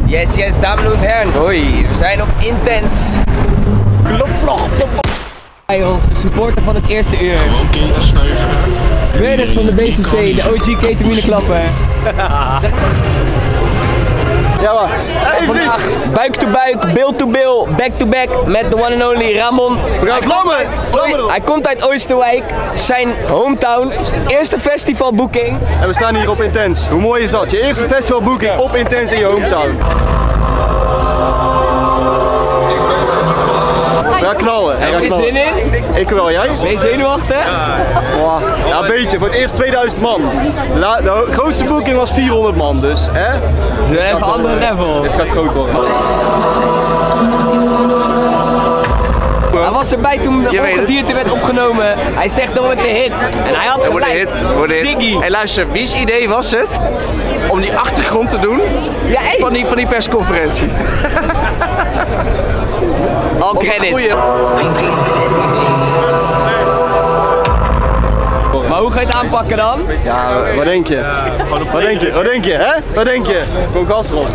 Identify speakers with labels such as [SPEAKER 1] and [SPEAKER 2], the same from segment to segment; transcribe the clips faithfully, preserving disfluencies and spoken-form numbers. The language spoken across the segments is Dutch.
[SPEAKER 1] Yes, yes, dames en heren. Hoi, we zijn op Intens. Klopvlog. Bij ons, supporter van het eerste uur. Brothers van de B C C, de O G ketamine klappen. Ja man, hey, vandaag buik to buik, bil to bil, back to back met de one and only Ramon. Hij, Vlammen, Vlammen. Hij komt uit Oosterwijk, zijn hometown, eerste festivalboeking.
[SPEAKER 2] En we staan hier op Intens. Hoe mooi is dat? Je eerste festivalboeking op Intens in je hometown. We gaan knallen.
[SPEAKER 1] Heb je zin in?
[SPEAKER 2] Ik wel, jij?
[SPEAKER 1] Ben je zenuwachtig?
[SPEAKER 2] Ja, ja, een beetje. Voor het eerst tweeduizend man. La, de grootste boeking was vierhonderd man, dus hè?
[SPEAKER 1] Dus we hebben een andere level.
[SPEAKER 2] Dit gaat groot worden.
[SPEAKER 1] Hij was erbij toen de ongedierte werd opgenomen. Hij zegt dat wordt de hit. En hij had gelijk.
[SPEAKER 3] Hit, wordt de hit. Hey, luister, wie's idee was het om die achtergrond te doen
[SPEAKER 1] ja, hey.
[SPEAKER 3] van, die, van die persconferentie?
[SPEAKER 1] Al credits. Maar hoe ga je het aanpakken dan?
[SPEAKER 2] Ja, wat denk je? Wat denk je? Wat denk je? Hè? Wat denk je? Gewoon gas erop.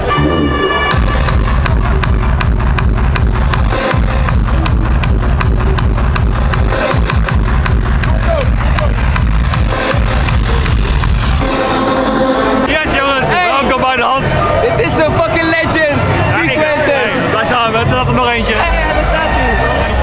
[SPEAKER 4] Yes jongens, welkom bij de hand.
[SPEAKER 1] Dit is zo'n fucking legend. Big Princess.
[SPEAKER 4] Daar staan we, er staat er nog eentje.
[SPEAKER 1] Ja, ja, daar staat hij.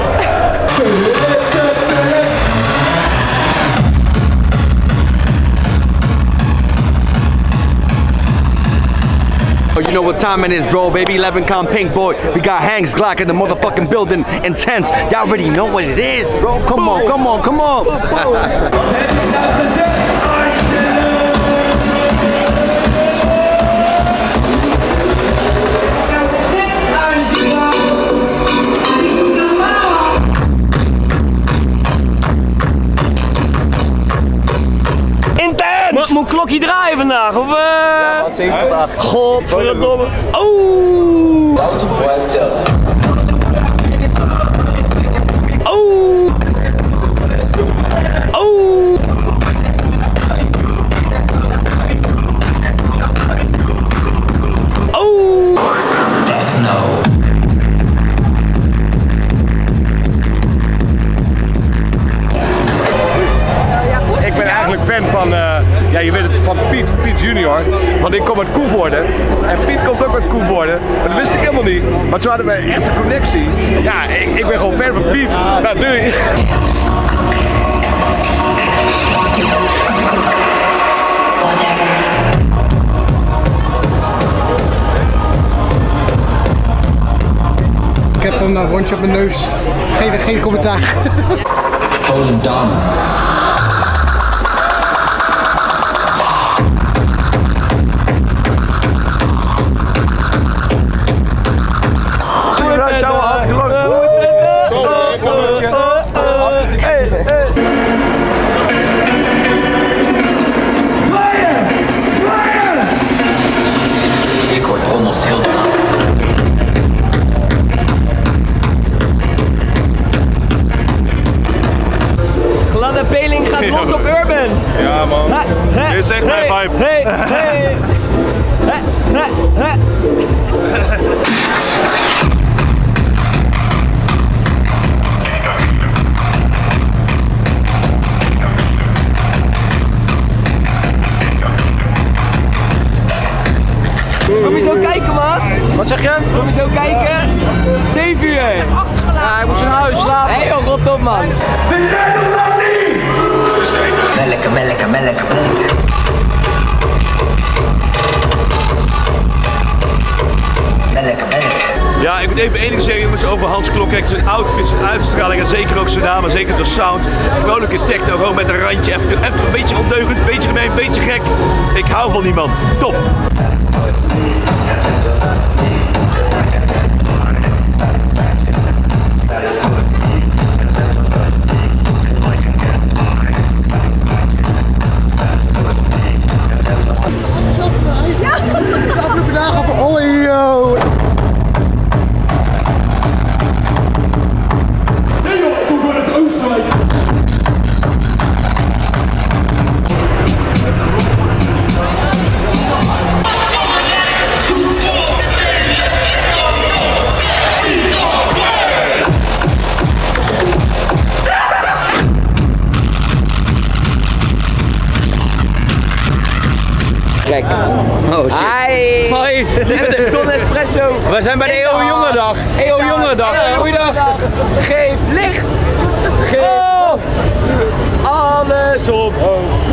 [SPEAKER 5] You know what time it is, bro, baby. eleven count pink boy. We got Hanks Glock in the motherfucking building. Intense. Y'all already know what it is, bro. Come on, come on, come on.
[SPEAKER 4] Moet moet klokje draaien vandaag, of eh?
[SPEAKER 2] Ja, zeventig dagen.
[SPEAKER 4] Godverdomme. Oh! Oh! Oh! Oh! Techno.
[SPEAKER 2] Ik ben eigenlijk fan van, uh, ja je weet het, van Piet, Piet junior. Want ik kom uit Koevoorde. En Piet komt ook uit Koevoorde. Maar dat wist ik helemaal niet. Maar toen hadden we echt een connectie. Ja, ik, ik ben gewoon fan van Piet. Nou, doei.
[SPEAKER 6] Ik heb een rondje op mijn neus. Geen, geen commentaar.
[SPEAKER 7] Volendam. Ik hoor trommels heel braaf.
[SPEAKER 1] Gladde Peling gaat los op Urban.
[SPEAKER 2] Ja man,
[SPEAKER 1] He,
[SPEAKER 2] dit is echt mijn vibe.
[SPEAKER 1] Hey, hey. He, he, he. Kom je zo kijken, man?
[SPEAKER 3] Wat zeg je?
[SPEAKER 1] Kom je zo kijken? zeven uur.
[SPEAKER 3] Ja, ik moest naar huis slapen.
[SPEAKER 1] Hé, hey, oh, rot op, man.
[SPEAKER 7] Melken, melken, melken, melken. Melken, melken.
[SPEAKER 4] Ja, ik moet even één ding zeggen jongens over Hans Klok. Kijk, zijn outfit, zijn uitstraling en zeker ook zijn naam, en zeker de sound. Vrolijke techno, gewoon met een randje, even, even een beetje ondeugend, een beetje gemeen, een beetje gek. Ik hou van die man. Top!
[SPEAKER 6] De afgelopen dagen van oh yo.
[SPEAKER 1] met de Don Espresso.
[SPEAKER 3] We zijn bij de E O Jongerendag. E O Jongerendag. Goeiedag.
[SPEAKER 1] Geef licht. Geef God. Alles op hoog.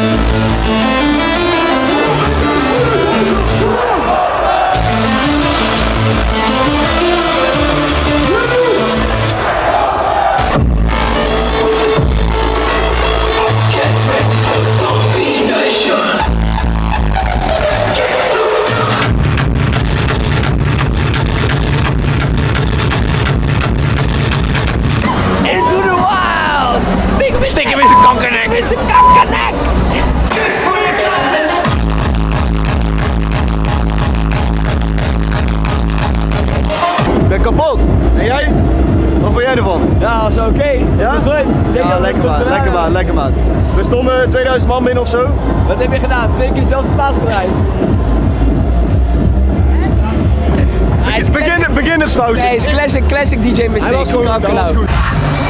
[SPEAKER 3] Stik hem in zijn kankernek!
[SPEAKER 1] In zijn kankernek!
[SPEAKER 5] Ik ben kapot. En jij? Wat vond jij ervan?
[SPEAKER 1] Ja, dat is oké. Okay.
[SPEAKER 5] Ja?
[SPEAKER 1] Goed.
[SPEAKER 5] Ja, lekker man, lekker man, lekker man. We stonden tweeduizend man binnen of zo.
[SPEAKER 1] Wat heb je gedaan? Twee keer dezelfde plaats gedraaid.
[SPEAKER 5] Beginner, beginnersfoutjes.
[SPEAKER 1] Nee, is classic, classic D J mistake.
[SPEAKER 5] Hij was gewoon goed, hij was goed.